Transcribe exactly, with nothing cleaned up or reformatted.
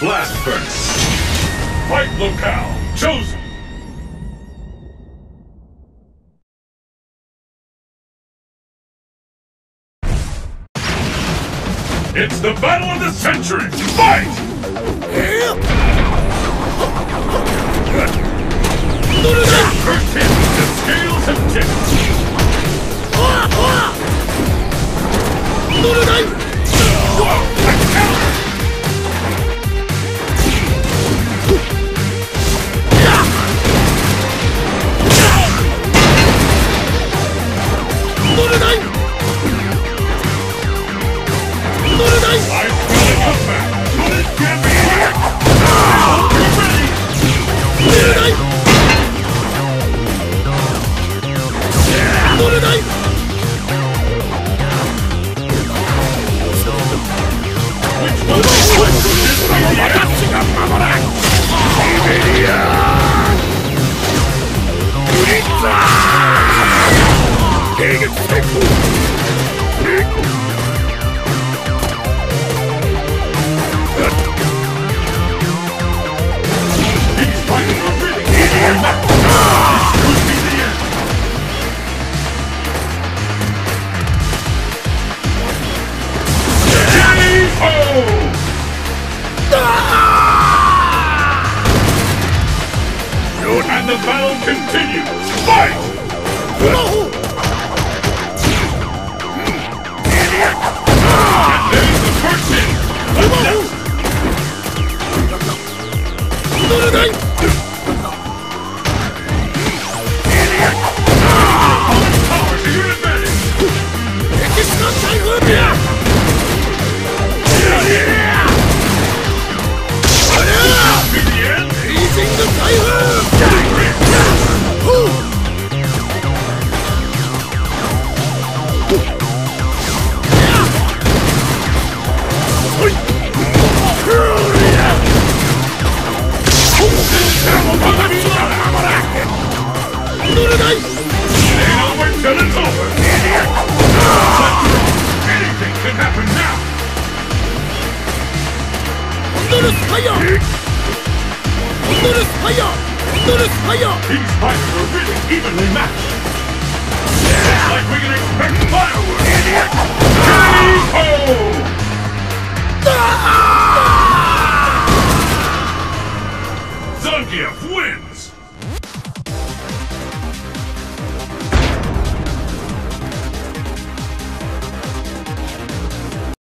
Blast furnace. Fight locale chosen. It's the battle of the century! Fight! First hit, the scales have tipped. Whoa, a counter! I smell a comeback, but it can't be here! You're ready! Which one of these would this be the These fighters are really easier than This could be the end! T Hawk! And the battle continues! Fight! And there's the first hit! The next! Power to your advantage! This be the end! Freezing the fire! Till it's over! Anything can happen now! These fights are really evenly matched! Looks like we can expect fireworks! K O! Zangief